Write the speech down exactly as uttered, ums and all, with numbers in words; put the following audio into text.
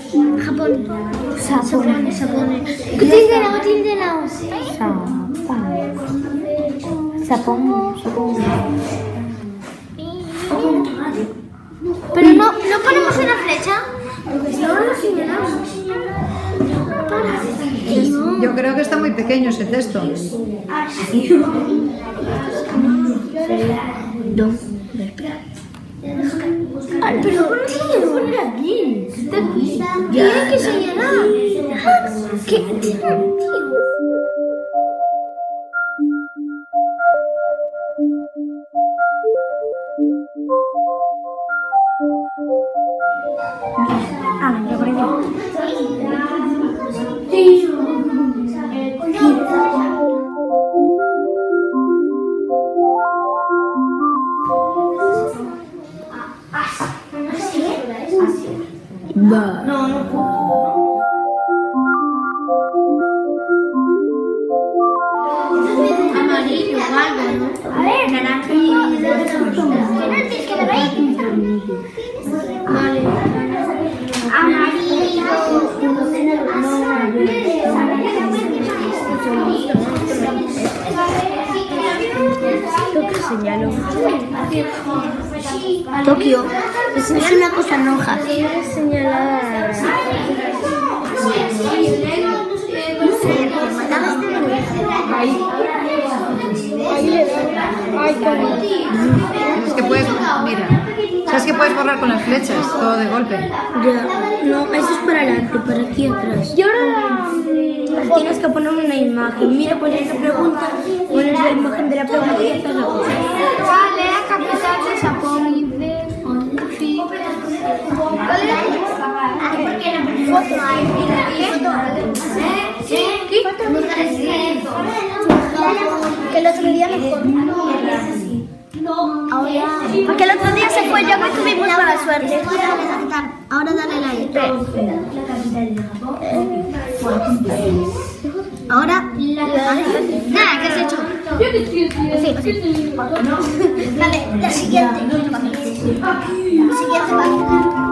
Japón. Sapone. Sapone. Tindelao, tindelao. Sapón. Sapón. Sapón. Pero no, no ponemos una flecha. Yo creo que está muy pequeño ese texto. Pero ¿por qué lo poner aquí? Está aquí. Tiene que señalar. ¿Qué? Tío. Ah, ya por ahí. No, no puedo. Amarillo o algo, ¿no? A ver, naranja y vale. Amarillo. Lo que señalo. Tokio. Es una cosa roja. Quiero señalar. Ahí. Es que puedes, mira, sabes que puedes borrar con las flechas, todo de golpe. Ya. No, eso es para adelante, para aquí atrás. Y ahora Tienes que poner una imagen. Mira, pones la pregunta, pones la imagen de la pregunta y haces la cosa. Vale, la capital de Japón y de sí. ¿Vale? Foto. Que el otro día mejor. Ahora. Porque el otro día se fue yo que tuvimos mala suerte. Ahora dale la I. Ahora. Nada, ¿qué has hecho? Sí, sí. Dale, la siguiente. La siguiente página.